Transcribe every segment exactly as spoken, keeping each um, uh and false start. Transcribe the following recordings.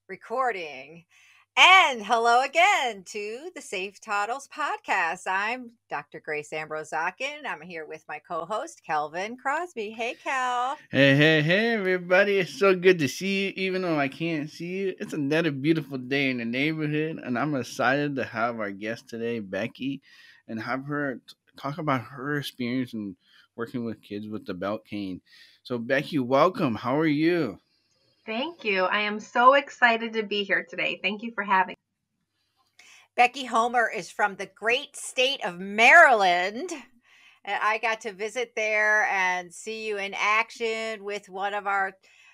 Recording. And hello again to the Safe Toddles podcast. I'm Doctor Grace Ambrosakin. I'm here with my co-host, Kelvin Crosby. Hey, Cal. Hey, hey, hey, everybody. It's so good to see you, even though I can't see you. It's another beautiful day in the neighborhood, and I'm excited to have our guest today, Becky, and have her t- talk about her experience in working with kids with the belt cane. So, Becky, welcome. How are you? Thank you. I am so excited to be here today. Thank you for having me. Becky Homer is from the great state of Maryland. And I got to visit there and see you in action with one of our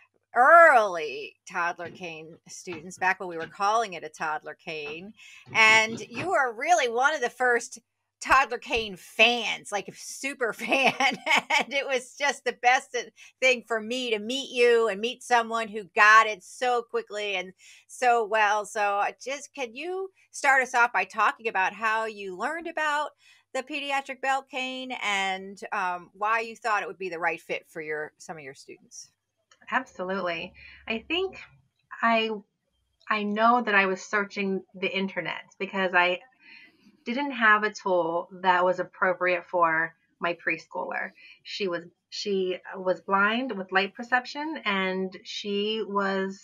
early toddler cane students back when we were calling it a toddler cane. And you were really one of the first toddler cane fans, like a super fan. And it was just the best thing for me to meet you and meet someone who got it so quickly and so well. So just can you start us off by talking about how you learned about the pediatric belt cane and um, why you thought it would be the right fit for your some of your students? Absolutely. I think I I know that I was searching the internet because I didn't have a tool that was appropriate for my preschooler. She was she was blind with light perception, and she was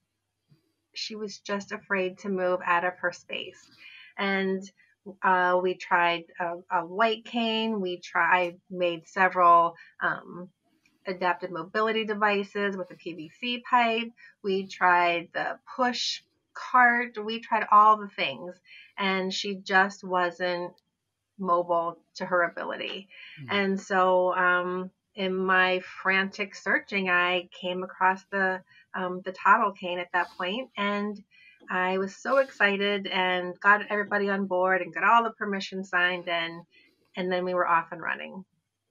she was just afraid to move out of her space. And uh, we tried a, a white cane. We tried made several um, adaptive mobility devices with a P V C pipe. We tried the push cart. We tried all the things, and she just wasn't mobile to her ability. Mm-hmm. And so, um, in my frantic searching, I came across the um, the toddle cane at that point, and I was so excited and got everybody on board and got all the permission signed, and and then we were off and running.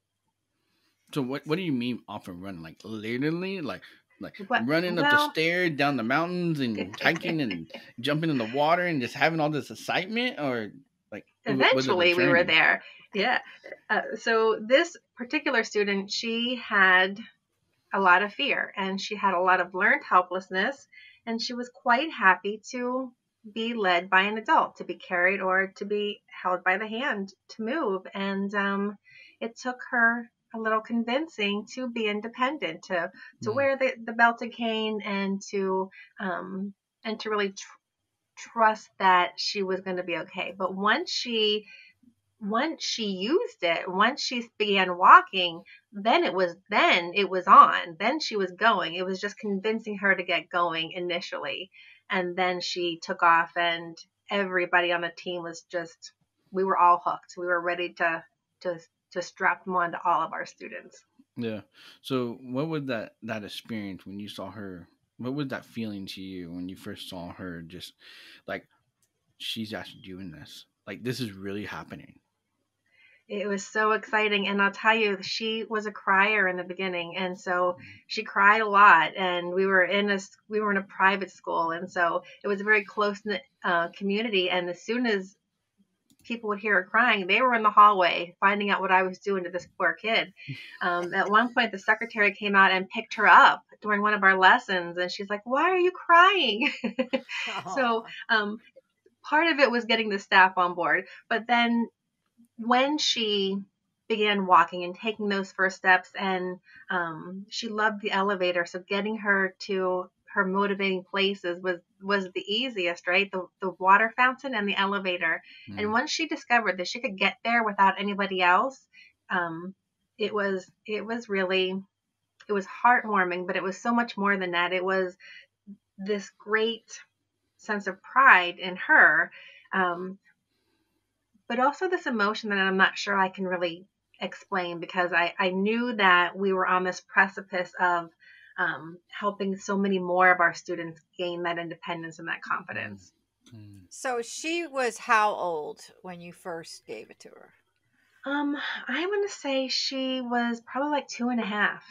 So, what what do you mean off and running? Like literally, like like what? running well, up the stairs, down the mountains, and hiking and jumping in the water, and just having all this excitement, or like eventually we were there. Yeah. Uh, so this particular student, she had a lot of fear, and she had a lot of learned helplessness, and she was quite happy to be led by an adult, to be carried or to be held by the hand to move. And um, it took her a little convincing to be independent, to to mm. wear the, the belted cane, and to um, and to really tr- trust that she was going to be okay. But once she once she used it, once she began walking, then it was then it was on. Then she was going. It was just convincing her to get going initially, and then she took off, and everybody on the team was just we were all hooked. We were ready to to to strap them on to all of our students. Yeah. So what was that that experience when you saw her? What was that feeling to you when you first saw her? Just like she's actually doing this. Like this is really happening. It was so exciting, and I'll tell you, she was a crier in the beginning, and so she cried a lot. And we were in a we were in a private school, and so it was a very close knit uh, community. And as soon as people would hear her crying, they were in the hallway finding out what I was doing to this poor kid. Um, at one point, the secretary came out and picked her up during one of our lessons, and she's like, "Why are you crying?" So um, part of it was getting the staff on board, but then when she began walking and taking those first steps, and um, she loved the elevator, so getting her to her motivating places was was the easiest, right? The the water fountain and the elevator. Mm. And once she discovered that she could get there without anybody else, um, it was it was really it was heartwarming, but it was so much more than that. It was this great sense of pride in her. Um, but also this emotion that I'm not sure I can really explain, because I, I knew that we were on this precipice of um, helping so many more of our students gain that independence and that confidence. So she was how old when you first gave it to her? Um, I want to say she was probably like two and a half.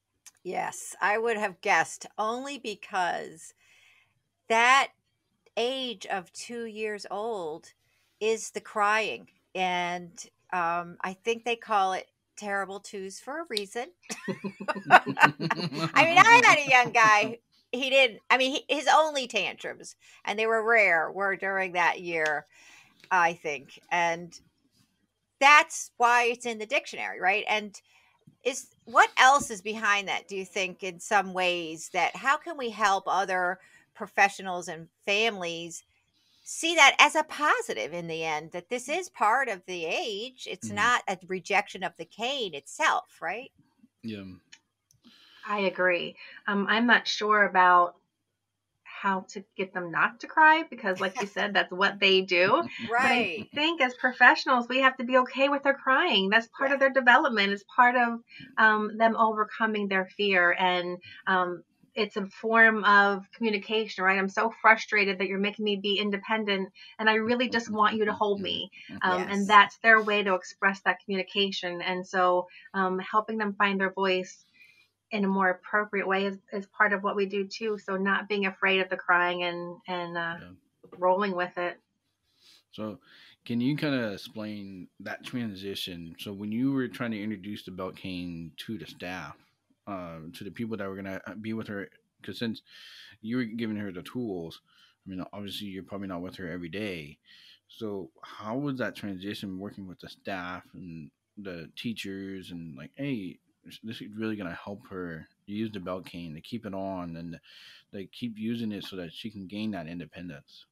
Yes, I would have guessed, only because that age of two years old is the crying. And um, I think they call it terrible twos for a reason. I mean, I had a young guy he didn't, I mean, he, his only tantrums, and they were rare, were during that year, I think. And that's why it's in the dictionary, right? And is what else is behind that, do you think, in some ways, that how can we help other professionals and families see that as a positive in the end, that this is part of the age? It's Mhm. not a rejection of the cane itself, right? Yeah. I agree. Um, I'm not sure about how to get them not to cry because, like you said, that's what they do. But I Right. think as professionals, we have to be okay with their crying. That's part Yeah. of their development. It's part of um, them overcoming their fear. And um, it's a form of communication, right? I'm so frustrated that you're making me be independent, and I really just want you to hold me. Um, and Yes. that's their way to express that communication. And so um, helping them find their voice in a more appropriate way is, is part of what we do too. So not being afraid of the crying and and uh, Yeah. rolling with it. So, can you kind of explain that transition? So, when you were trying to introduce the belt cane to the staff, uh, to the people that were going to be with her, because since you were giving her the tools, I mean, obviously you're probably not with her every day. So, how was that transition working with the staff and the teachers and like, hey, this is really going to help her use the belt cane to keep it on and they keep using it so that she can gain that independence?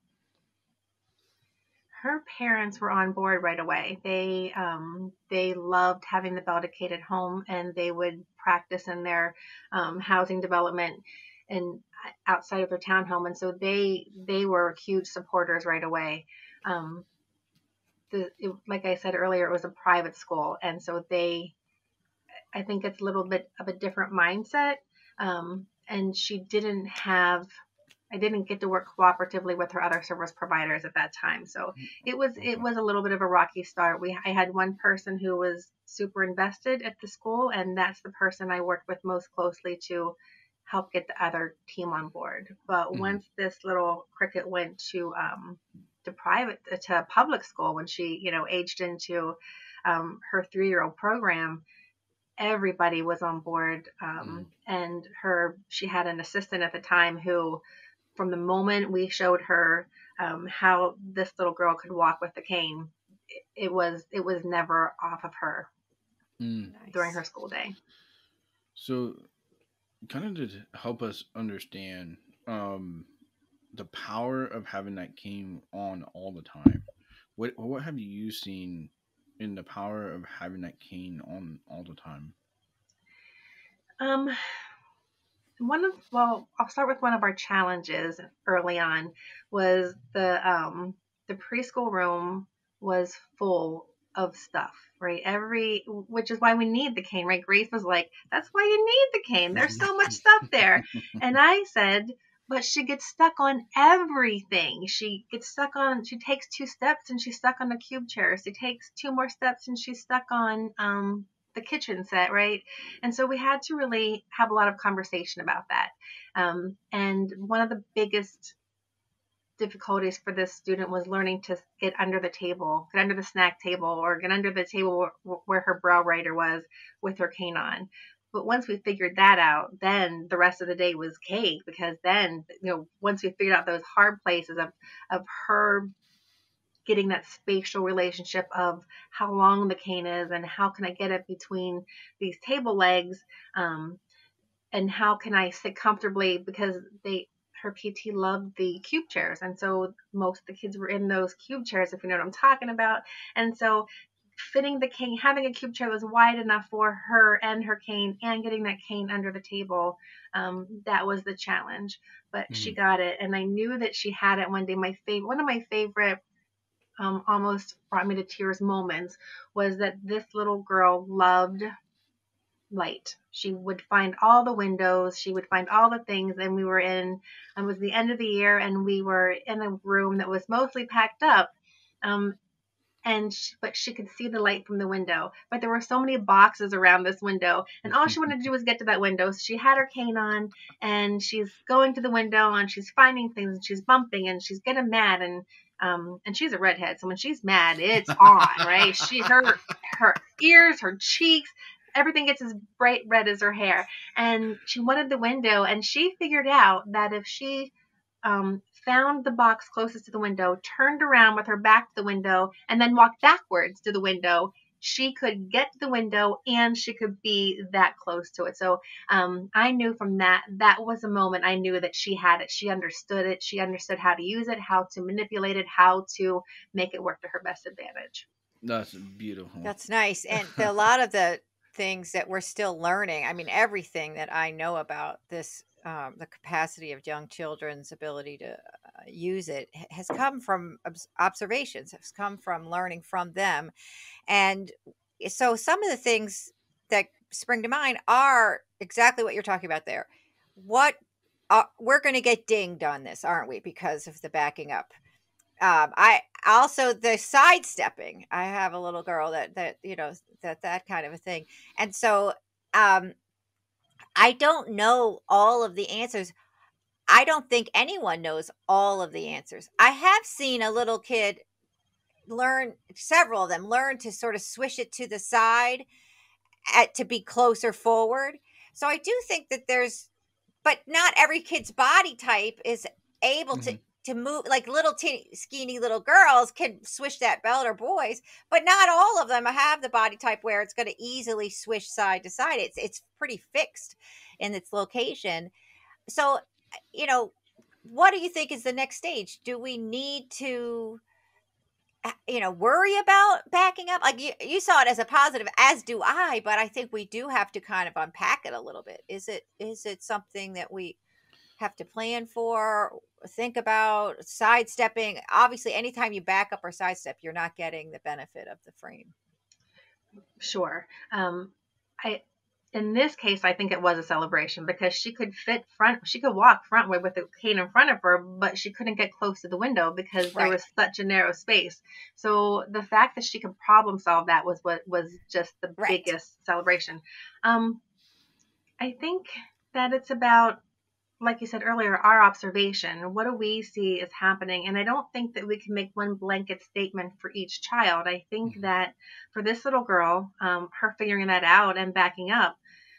Her parents were on board right away. They um, they loved having the Beldicated at home, and they would practice in their um, housing development and outside of their townhome, and so they they were huge supporters right away. Um, the it, like I said earlier, it was a private school, and so they I think it's a little bit of a different mindset. Um, and she didn't have, I didn't get to work cooperatively with her other service providers at that time. So it was, Okay. it was a little bit of a rocky start. We, I had one person who was super invested at the school, and that's the person I worked with most closely to help get the other team on board. But Mhm. once this little cricket went to, um, to private, to public school, when she, you know, aged into um, her three-year-old program, everybody was on board. Um, and her, she had an assistant at the time who, from the moment we showed her um, how this little girl could walk with the cane, it, it was it was never off of her Mm. during her Nice. school day. So, kind of to help us understand um, the power of having that cane on all the time. What what have you seen in the power of having that cane on all the time? Um, one of well, I'll start with one of our challenges early on was the um, the preschool room was full of stuff, right? Every which is why we need the cane, right? Grace was like, "That's why you need the cane. There's so much stuff there," and I said, "But she gets stuck on everything. She gets stuck on. She takes two steps and she's stuck on the cube chair. She takes two more steps and she's stuck on um, the kitchen set, right?" And so we had to really have a lot of conversation about that. Um, and one of the biggest difficulties for this student was learning to get under the table, get under the snack table, or get under the table where, where her brow writer was with her cane on. But once we figured that out, then the rest of the day was cake, because then, you know, once we figured out those hard places of, of her getting that spatial relationship of how long the cane is and how can I get it between these table legs, um, and how can I sit comfortably, because they her P T loved the cube chairs, and so most of the kids were in those cube chairs, if you know what I'm talking about. And so fitting the cane, having a cube chair was wide enough for her and her cane, and getting that cane under the table, um, that was the challenge. But she Mhm. got it, and I knew that she had it one day. My favorite, one of my favorite um, almost brought me to tears moments was that this little girl loved light. She would find all the windows, she would find all the things, and we were in, it was the end of the year, and we were in a room that was mostly packed up. Um, and she, but she could see the light from the window. But there were so many boxes around this window, and all she wanted to do was get to that window. So she had her cane on, and she's going to the window, and she's finding things, and she's bumping, and she's getting mad, and um, and she's a redhead, so when she's mad, it's on, right? She her her ears, her cheeks, everything gets as bright red as her hair. And she wanted the window, and she figured out that if she um, found the box closest to the window, turned around with her back to the window, and then walked backwards to the window, she could get to the window and she could be that close to it. So um, I knew from that, that was a moment I knew that she had it. She understood it. She understood how to use it, how to manipulate it, how to make it work to her best advantage. That's beautiful. That's nice. And the, a lot of the things that we're still learning, I mean, everything that I know about this, um, the capacity of young children's ability to uh, use it h- has come from obs- observations, has come from learning from them. And so some of the things that spring to mind are exactly what you're talking about there. What uh, we're going to get dinged on this, aren't we? Because of the backing up. Um, I also the sidestepping. I have a little girl that that you know that that kind of a thing, and so um, I don't know all of the answers. I don't think anyone knows all of the answers. I have seen a little kid learn, several of them learn to sort of swish it to the side at, to be closer forward. So I do think that there's, but not every kid's body type is able to Mhm. to move. Like little teeny, skinny little girls can swish that belt, or boys, but not all of them have the body type where it's going to easily swish side to side. It's it's pretty fixed in its location. So, you know, what do you think is the next stage? Do we need to, uh, you know, worry about backing up? Like you, you saw it as a positive, as do I, but I think we do have to kind of unpack it a little bit. Is it is it something that we have to plan for, think about, sidestepping? Obviously, anytime you back up or sidestep, you're not getting the benefit of the frame. Sure. Um, I, in this case, I think it was a celebration because she could fit front, she could walk frontward with the cane in front of her, but she couldn't get close to the window because there Right. was such a narrow space. So the fact that she could problem solve that was what was just the Right. biggest celebration. Um, I think that it's about, like you said earlier, our observation. What do we see is happening? And I don't think that we can make one blanket statement for each child. I think Mhm. that for this little girl, um, her figuring that out and backing up,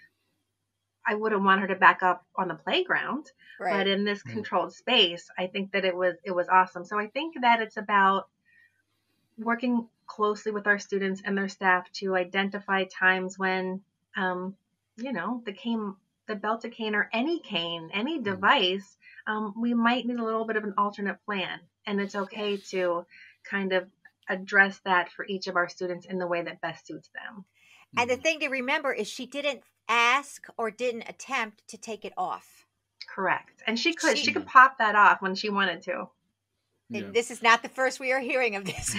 I wouldn't want her to back up on the playground, but Right. in this Mhm. controlled space, I think that it was it was awesome. So I think that it's about working closely with our students and their staff to identify times when, um, you know, the cane, the belted cane, or any cane, any Mhm. device, um, we might need a little bit of an alternate plan, and it's Yeah. okay to kind of address that for each of our students in the way that best suits them. And the Mhm. thing to remember is she didn't ask or didn't attempt to take it off. Correct. And she could she She could Yeah. pop that off when she wanted to. Yeah. and this is not the first we are hearing of this.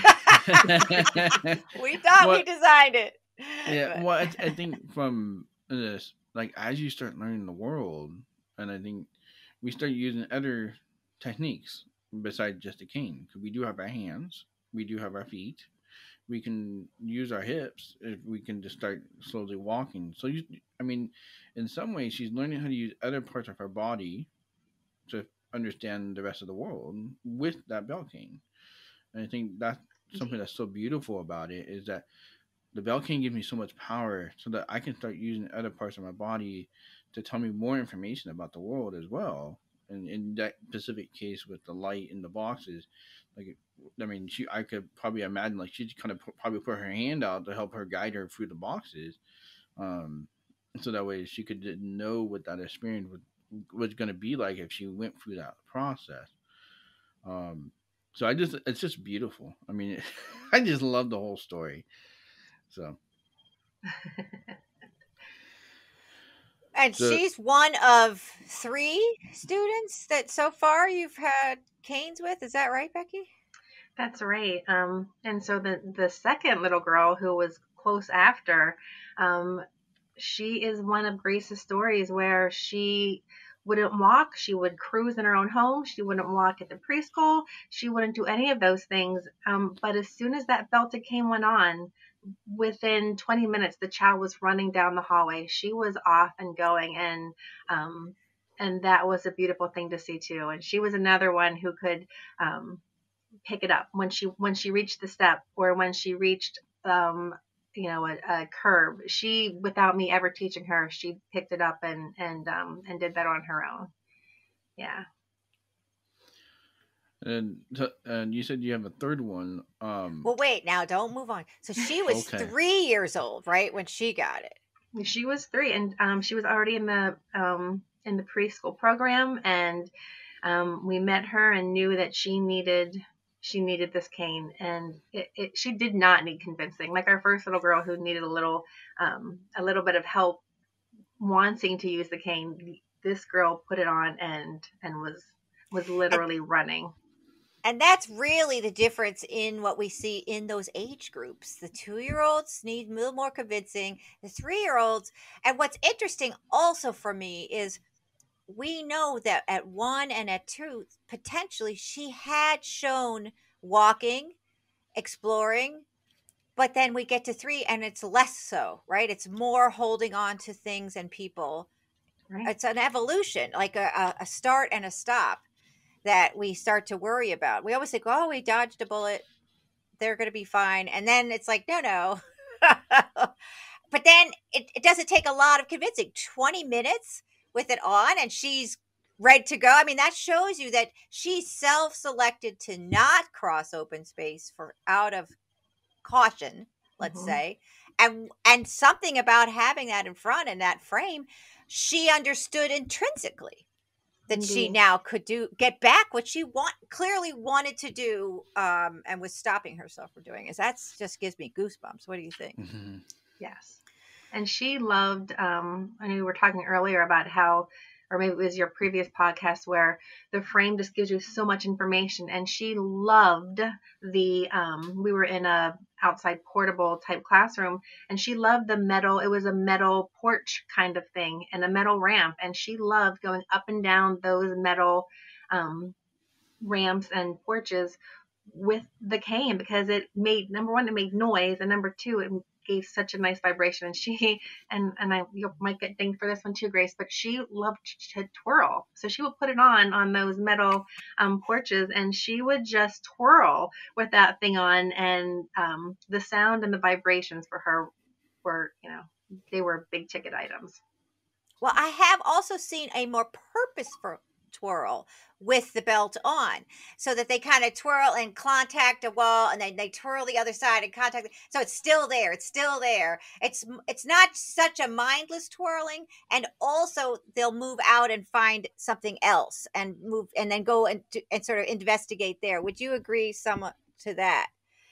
We thought we What? designed it. Yeah. But Well, I, I think from this, like, as you start learning the world, and I think we start using other techniques besides just a cane. 'Cause we do have our hands, we do have our feet, we can use our hips if we can just start slowly walking. So you, I mean, in some ways, she's learning how to use other parts of her body to understand the rest of the world with that bell cane. And I think that's something that's so beautiful about it is that the bell cane gives me so much power so that I can start using other parts of my body to tell me more information about the world as well. And in that specific case with the light in the boxes, like, I mean, she, I could probably imagine like she'd kind of put, probably put her hand out to help her guide her through the boxes, um, so that way she could know what that experience was, was going to be like if she went through that process. Um, so I just, it's just beautiful. I mean, I just love the whole story. So, and so she's one of three students that so far you've had canes with. Is that right, Becky? That's right. Um, and so the the second little girl who was close after, um, she is one of Grace's stories where she wouldn't walk. She would cruise in her own home. She wouldn't walk at the preschool. She wouldn't do any of those things. Um, but as soon as that belted cane went on, within twenty minutes, the child was running down the hallway. She was off and going, and um, and that was a beautiful thing to see too. And she was another one who could um, pick it up when she when she reached the step, or when she reached um, you know, a, a curb. She, without me ever teaching her, she picked it up and, and, um, and did that on her own. Yeah. And and you said you have a third one. Um, Well, wait, now don't move on. So she was okay. three years old, right, when she got it. She was three, and um, she was already in the um, in the preschool program, and um, we met her and knew that she needed she needed this cane, and it, it, she did not need convincing. Like our first little girl who needed a little um, a little bit of help wanting to use the cane, this girl put it on and and was was And literally running. and that's really the difference in what we see in those age groups. The two-year-olds need a little more convincing. The three-year-olds, and what's interesting also for me is we know that at one and at two, potentially she had shown walking, exploring, but then we get to three and it's less so, right? It's more holding on to things and people. Right. It's an evolution, like a, a, a start and a stop that we start to worry about. We always think, oh, we dodged a bullet. They're going to be fine. And then it's like, no, no. But then it, it doesn't take a lot of convincing. twenty minutes with it on and she's ready to go. I mean, that shows you that she self-selected to not cross open space for out of caution, let's Mhm. say. And and something about having that in front and that frame, she understood intrinsically that she Indeed. now could do get back what she want clearly wanted to do, um, and was stopping herself from doing. Is that's just gives me goosebumps. What do you think? Mhm. Yes. And she loved, um, I know we were talking earlier about how, or maybe it was your previous podcast where the frame just gives you so much information. And she loved the, um, we were in a outside portable type classroom and she loved the metal. It was a metal porch kind of thing and a metal ramp. And she loved going up and down those metal, um, ramps and porches with the cane because it made, number one, it made noise, and number two, it gave such a nice vibration. And she and and I, you might get dinged for this one too, Grace, but she loved to twirl, so she would put it on on those metal um, porches, and she would just twirl with that thing on, and um, the sound and the vibrations for her were, you know, they were big ticket items. Well, I have also seen a more purposeful twirl with the belt on so that they kind of twirl and contact a wall and then they twirl the other side and contact so it's still there it's still there it's it's not such a mindless twirling, and also they'll move out and find something else and move and then go and, and sort of investigate there. Would you agree somewhat to that?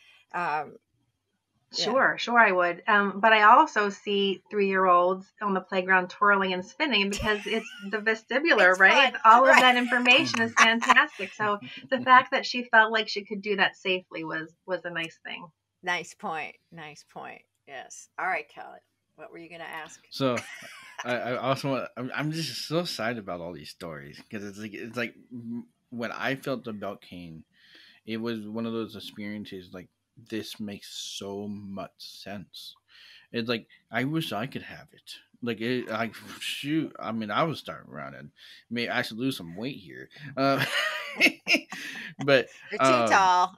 um yeah. Sure, sure I would. Um, but I also see three-year-olds on the playground twirling and spinning because it's the vestibular, It's right? fun, All of right. that information is fantastic. So the fact that she felt like she could do that safely was was a nice thing. Nice point. Nice point. Yes. All right, Kelly. What were you going to ask? So, I, I also want, I'm, I'm just so excited about all these stories because it's like it's like mm, when I felt the belt cane, it was one of those experiences like this makes so much sense. It's like I wish I could have it. Like it, like shoot. I mean, I was starting running. May I should lose some weight here. Uh, but You're too um, tall.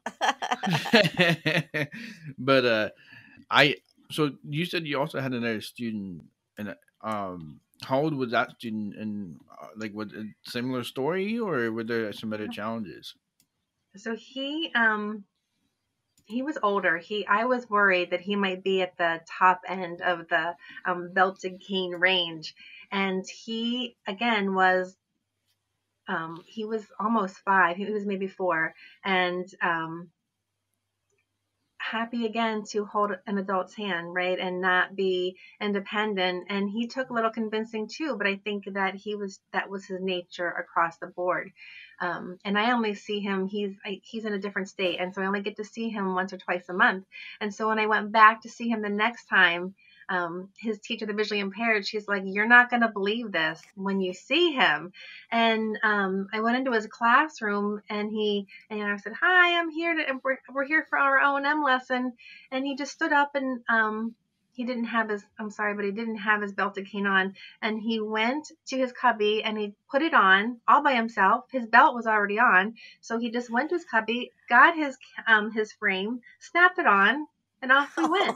but uh, I so you said you also had another student, and um, how old was that student? And uh, like, was it a similar story, or were there some other challenges? So he um he was older. He I was worried that he might be at the top end of the um, belted cane range, and he again was um, he was almost five. He was maybe four, and um, happy again to hold an adult's hand, right, and not be independent. And he took a little convincing too, but I think that he was that was his nature across the board. Um, and I only see him; he's I, he's in a different state, and so I only get to see him once or twice a month. And so when I went back to see him the next time, um, his teacher, the visually impaired, she's like, "You're not going to believe this when you see him." And um, I went into his classroom, and he and I said, "Hi, I'm here to we're, we're here for our O and M lesson." And he just stood up and um, he didn't have his I'm sorry, but he didn't have his belted cane on. And he went to his cubby and he put it on all by himself. His belt was already on, so he just went to his cubby, got his um, his frame, snapped it on, and off we went.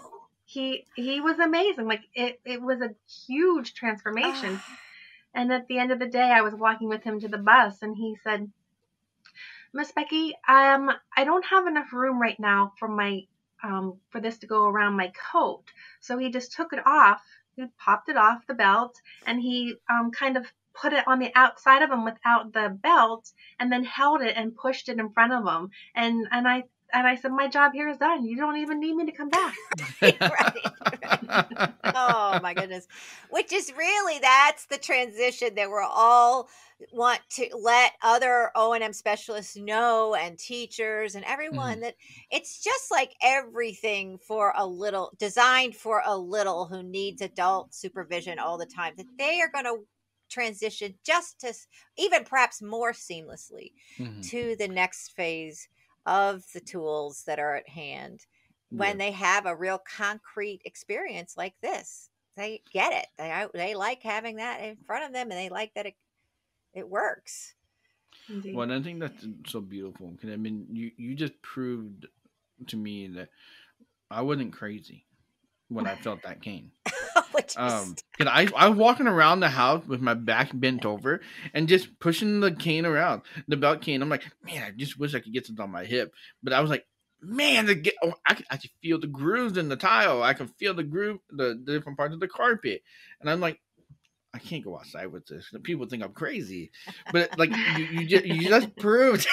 he he was amazing. Like it, it was a huge transformation. Ah, And at the end of the day, I was walking with him to the bus, and he said, "Miss Becky, um, I don't have enough room right now for my um for this to go around my coat." So he just took it off. He popped it off the belt, and he um kind of put it on the outside of him without the belt, and then held it and pushed it in front of him. And and I and I said, "My job here is done. You don't even need me to come back." right, right. Oh my goodness. Which is really, that's the transition that we're all want to let other O and M specialists know, and teachers and everyone, Mhm. that it's just like everything for a little, designed for a little who needs adult supervision all the time, that they are going to transition just to s- even perhaps more seamlessly Mhm. to the next phase of the tools that are at hand Yeah. when they have a real concrete experience like this. They get it. They I- they like having that in front of them, and they like that it it works. Indeed. Well, I think that's so beautiful because I mean, you you just proved to me that I wasn't crazy when I felt that cane. Which is Um, cause I I was walking around the house with my back bent over and just pushing the cane around, the belt cane. I'm like, man, I just wish I could get this on my hip. But I was like, man, the get, oh, I could, I could feel the grooves in the tile. I can feel the groove, the, the different parts of the carpet. And I'm like, I can't go outside with this. People think I'm crazy. But like you, you just you just proved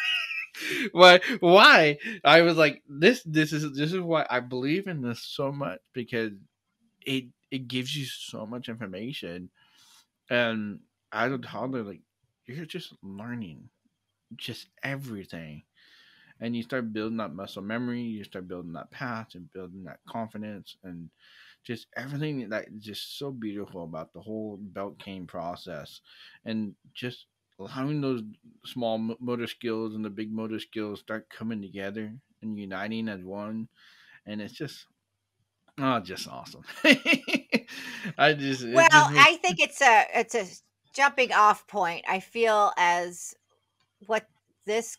why why I was like this. This is this is why I believe in this so much because it it gives you so much information, and as a toddler, like you're just learning just everything, and you start building that muscle memory, you start building that path and building that confidence, and just everything that is just so beautiful about the whole belt cane process, and just allowing those small mo- motor skills and the big motor skills start coming together and uniting as one, and it's just oh, just awesome. I just well, it just makes I think it's a it's a jumping off point. I feel as what this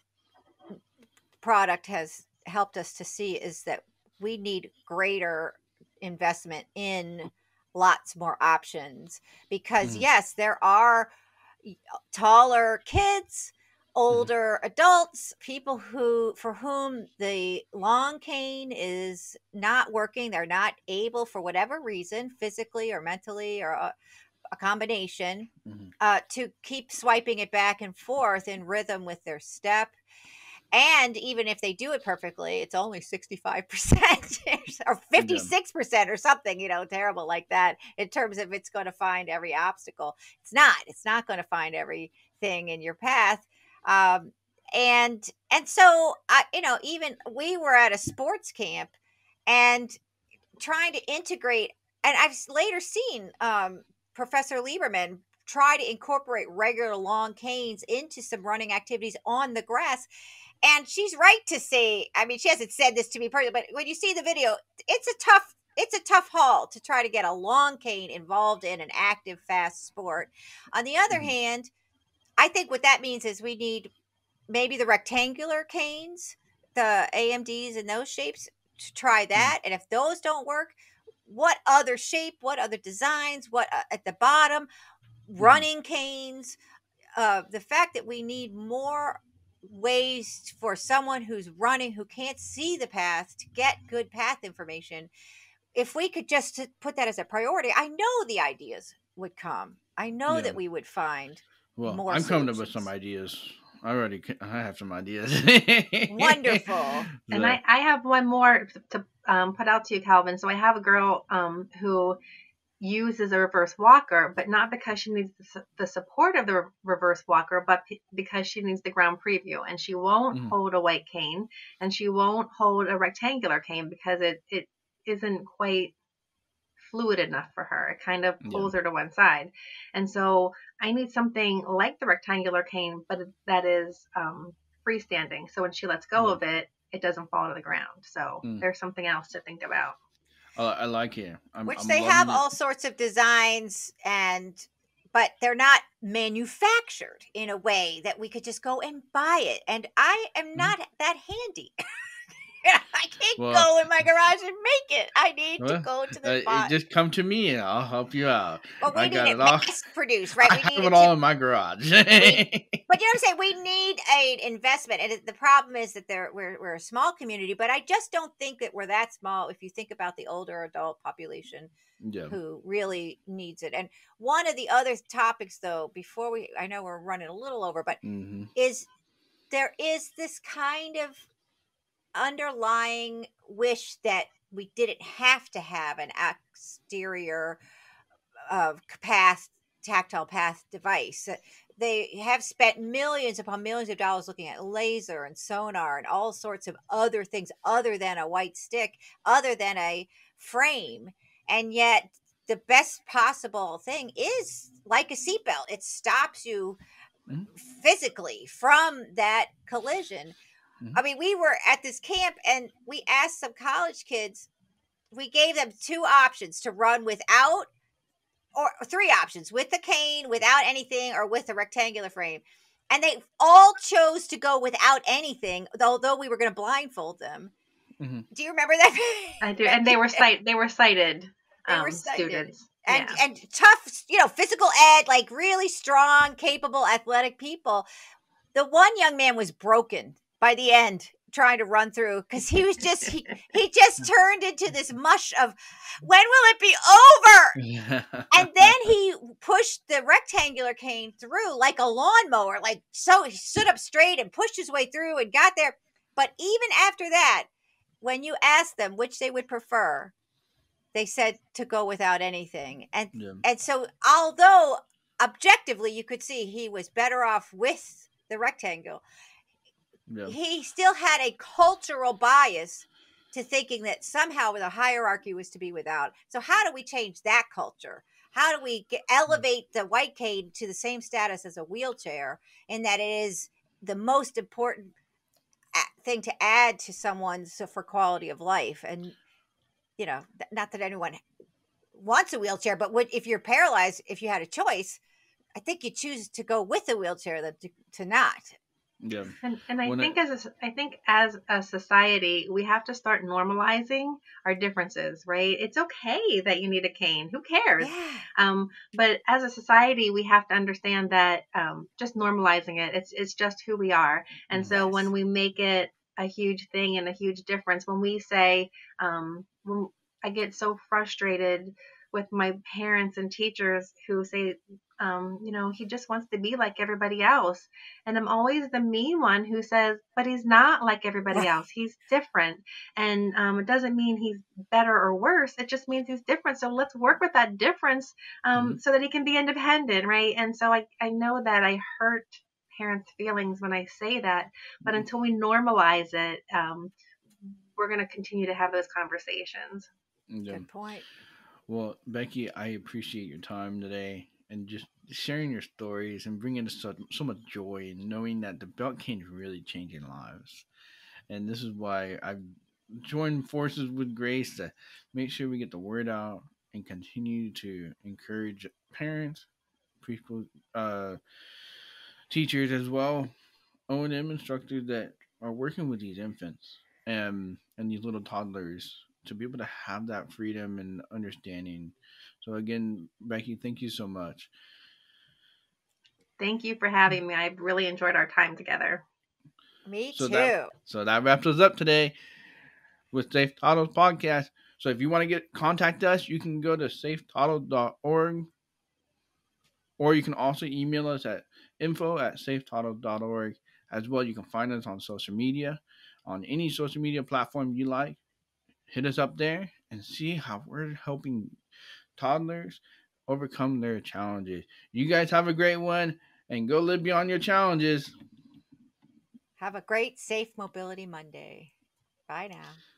product has helped us to see is that we need greater investment in lots more options, because mhm, yes, there are y- taller kids, mhm, older adults, people who for whom the long cane is not working, they're not able for whatever reason, physically or mentally, or a, a combination, mhm. uh, to keep swiping it back and forth in rhythm with their step. And even if they do it perfectly, it's only sixty-five percent or Yeah, fifty-six percent or something, you know, terrible like that, in terms of it's going to find every obstacle. It's not. It's not going to find everything in your path. Um, and and so I, you know, even we were at a sports camp and trying to integrate, and I've s- later seen um, Professor Lieberman try to incorporate regular long canes into some running activities on the grass. And she's right to say, I mean, she hasn't said this to me personally, but when you see the video, it's a tough it's a tough haul to try to get a long cane involved in an active fast sport. On the other mhm, hand, I think what that means is we need maybe the rectangular canes, the A M Ds in those shapes, to try mhm, that. And if those don't work, what other shape, what other designs, what uh, at the bottom, mhm. running canes, uh, the fact that we need more ways for someone who's running who can't see the path to get good path information. If we could just t- put that as a priority, I know the ideas would come. I know Yeah. that we would find Well, more I'm coming up with some solutions. ideas. I already c- I have some ideas. Wonderful. And So, I, I have one more to, to um, put out to you, Calvin. So I have a girl um, who uses a reverse walker, but not because she needs the, su- the support of the re- reverse walker, but p- because she needs the ground preview. And she won't mhm, hold a white cane, and she won't hold a rectangular cane because it, it isn't quite fluid enough for her. It kind of yeah, pulls her to one side. And so I need something like the rectangular cane, but that is um, freestanding. So when she lets go yeah. of it, it doesn't fall to the ground. So Mm. there's something else to think about. I, I like it. I'm Which I'm they have loving it. all sorts of designs, and but they're not manufactured in a way that we could just go and buy it. And I am Mhm. not that handy. I can't Well, go in my garage and make it. I need to well, go to uh, the it- spot. just come to me and I'll help you out. But we I need got it it all. mass produced, right? I We have need it it all to in my garage. we, but you know what I'm saying? We need an investment, and it- the problem is that there we're we're a small community, but I just don't think that we're that small. If you think about the older adult population Yeah. who really needs it, and one of the other topics, though, before we, I know we're running a little over, but hmm is there is this kind of underlying wish that we didn't have to have an exterior of path tactile path device. Uh, They have spent millions upon millions of dollars looking at laser and sonar and all sorts of other things other than a white stick, other than a frame. And yet the best possible thing is like a seatbelt. It stops you hmm physically from that collision. hmm I mean, we were at this camp and we asked some college kids, we gave them two options to run without, or three options, with the cane, without anything, or with a rectangular frame. And they all chose to go without anything, although we were going to blindfold them. hmm Do you remember that? I do, and they were sight they were sighted They were um, sighted. students. And Yeah. and tough, you know, physical ed, like really strong, capable, athletic people. The one young man was broken by the end trying to run through because he was just he, he just turned into this mush of, when will it be over? And then he pushed the rectangular cane through like a lawnmower, like, so he stood up straight and pushed his way through and got there. But even after that, when you asked them which they would prefer, they said to go without anything. And yeah. and so although objectively you could see he was better off with the rectangle, Yeah. he still had a cultural bias to thinking that somehow the hierarchy was to be without. So how do we change that culture? How do we get, elevate the white cane to the same status as a wheelchair, in that it is the most important a- thing to add to someone's, uh, for quality of life? And you know, th- not that anyone wants a wheelchair, but what, if you're paralyzed, if you had a choice, I think you choose to go with a wheelchair than to, to not. Yeah. And and I When think it, as a, I think as a society, we have to start normalizing our differences, right? It's okay that you need a cane. Who cares? Yeah. Um, but as a society, we have to understand that um, just normalizing it, it's it's just who we are. And Mhm. so Yes. when we make it a huge thing and a huge difference, when we say, um, when I get so frustrated with my parents and teachers who say, um, you know, he just wants to be like everybody else. And I'm always the mean one who says, but he's not like everybody Right. else. He's different. And um, it doesn't mean he's better or worse. It just means he's different. So let's work with that difference um, Mhm. so that he can be independent, right? And so I, I know that I hurt parents' feelings when I say that. But Mhm. until we normalize it, um, we're going to continue to have those conversations. Yeah. Good point. Well, Becky, I appreciate your time today and just sharing your stories and bringing us so, so much joy and knowing that the belt cane is really changing lives. And this is why I've joined forces with Grace to make sure we get the word out and continue to encourage parents, preschool uh, teachers as well, O and M instructors that are working with these infants and and these little toddlers to be able to have that freedom and understanding. So again, Becky, thank you so much. Thank you for having me. I've really enjoyed our time together. Me So too. that so that wraps us up today with Safe Toddles podcast. So if you want to get contact us, you can go to safe toddles dot org, or you can also email us at info at safe toddles dot org. As well, you can find us on social media, on any social media platform you like. Hit us up there and see how we're helping toddlers overcome their challenges. You guys have a great one and go live beyond your challenges. Have a great Safe Mobility Monday. Bye now.